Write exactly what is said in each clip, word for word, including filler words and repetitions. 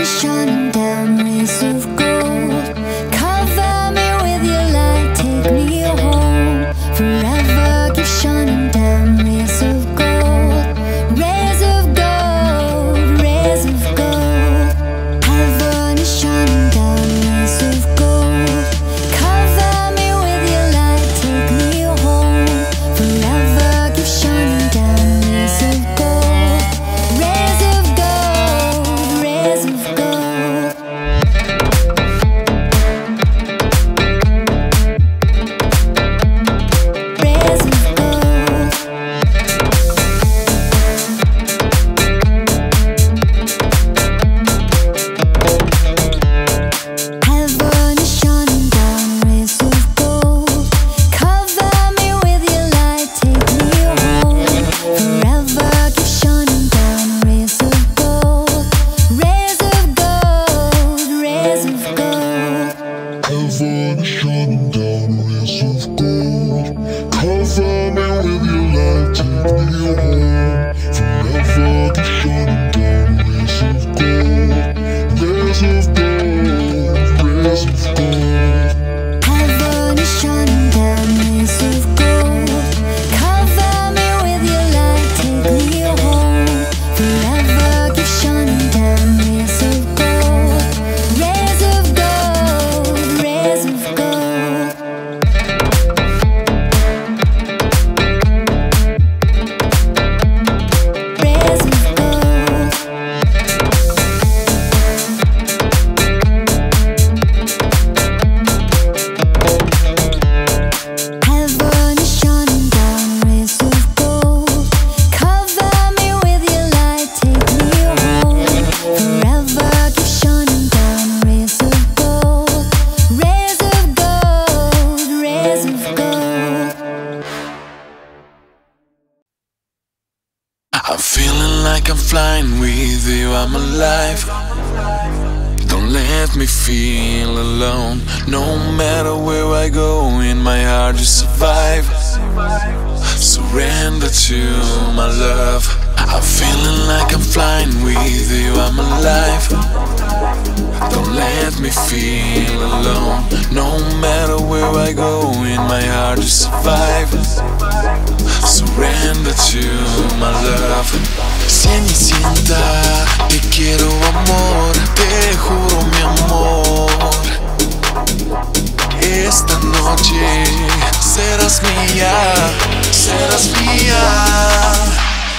I'm feeling like I'm flying with you, I'm alive. Don't let me feel alone. No matter where I go, in my heart you survive. Surrender to my love. I'm feeling like I'm flying with you, I'm alive. Don't let me feel alone. No matter where I go, in my heart you survive. Surrender to my love. Cenicienta, te quiero amor, te juro mi amor. Esta noche serás mía, serás mía.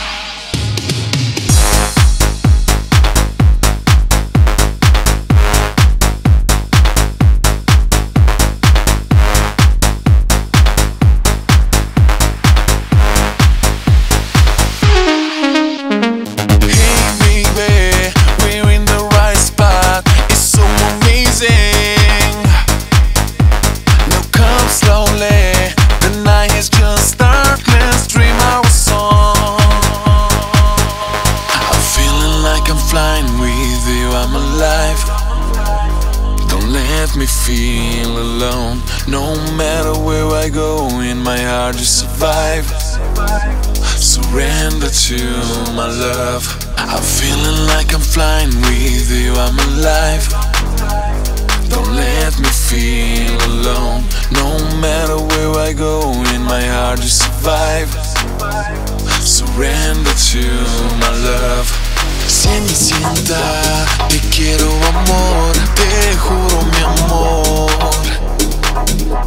Me feel alone. No matter where I go, in my heart you survive. Surrender to my love. I'm feeling like I'm flying with you, I'm alive. Don't let me feel alone. No matter where I go, in my heart you survive. Surrender to my love. Cenicienta, te quiero amor, te juro mi amor.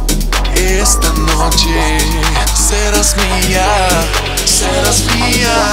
Esta noche serás mía, serás mía.